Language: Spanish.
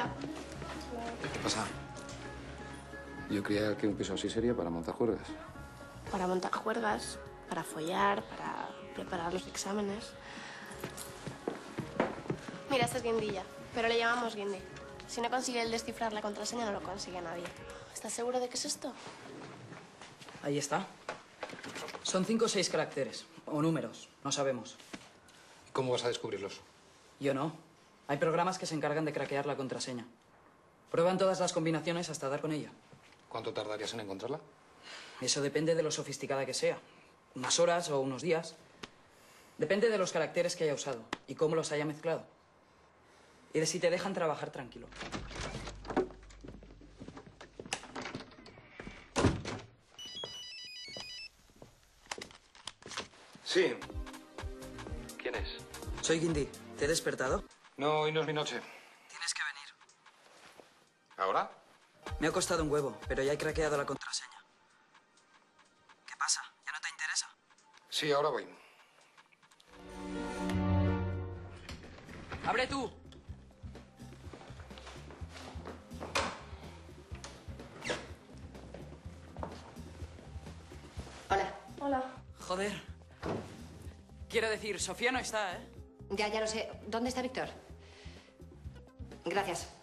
Hola. ¿Qué pasa? Yo creía que un piso así sería para montar juergas. Para montar juergas, para follar, para preparar los exámenes. Mira, este es Guindilla, pero le llamamos Guindi. Si no consigue él descifrar la contraseña, no lo consigue nadie. ¿Estás seguro de qué es esto? Ahí está. Son 5 o 6 caracteres. O números. No sabemos. ¿Y cómo vas a descubrirlos? Yo no. Hay programas que se encargan de craquear la contraseña. Prueban todas las combinaciones hasta dar con ella. ¿Cuánto tardarías en encontrarla? Eso depende de lo sofisticada que sea. Unas horas o unos días. Depende de los caracteres que haya usado y cómo los haya mezclado. Y de si te dejan trabajar tranquilo. Sí. ¿Quién es? Soy Guindi. ¿Te he despertado? No, hoy no es mi noche. Tienes que venir. ¿Ahora? Me ha costado un huevo, pero ya he craqueado la contraseña. ¿Qué pasa? ¿Ya no te interesa? Sí, ahora voy. ¡Abre tú! Hola. Hola. Joder. Quiero decir, Sofía no está, ¿eh? Ya lo sé. ¿Dónde está Víctor? Gracias.